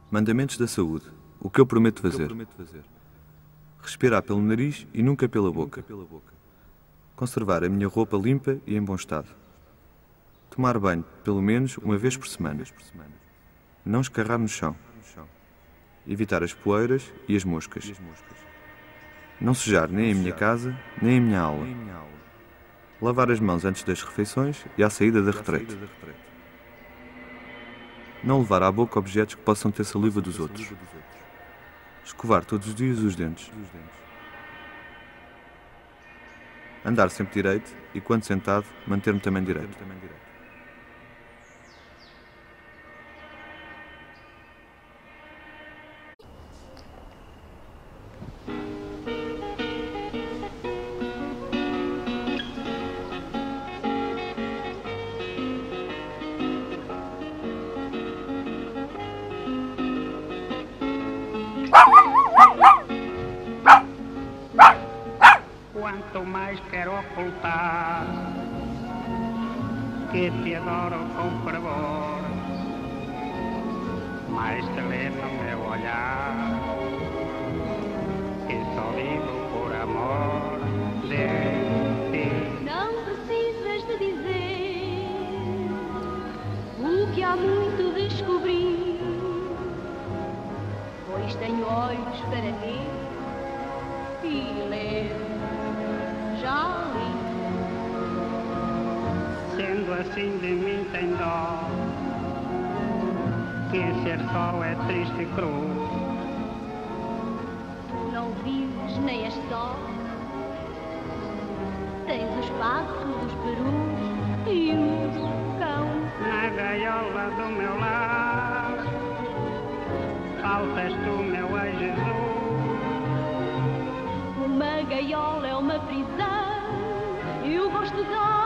Mandamentos da saúde. O que eu prometo fazer. Respirar pelo nariz e nunca pela boca. Conservar a minha roupa limpa e em bom estado. Tomar banho, pelo menos, uma vez por semana. Não escarrar no chão. Evitar as poeiras e as moscas. Não sujar nem a minha casa, nem a minha aula. Lavar as mãos antes das refeições e à saída da retrete. Não levar à boca objetos que possam ter saliva dos outros. Escovar todos os dias os dentes. Andar sempre direito e, quando sentado, manter-me também direito. Quanto mais quero ocultar que te adoro com fervor, mais te lê no meu olhar, que só vivo por amor de ti. Não precisas de dizer o que há muito descobri, pois tenho olhos para ti e ler. Já li. Sendo assim de mim tem dó, que ser só é triste e cru. Não vives nem és só, tens os patos, os perus e o cão. Na gaiola do meu lar faltas tu, meu ai Jesus. Uma gaiola é uma prisão, eu gosto de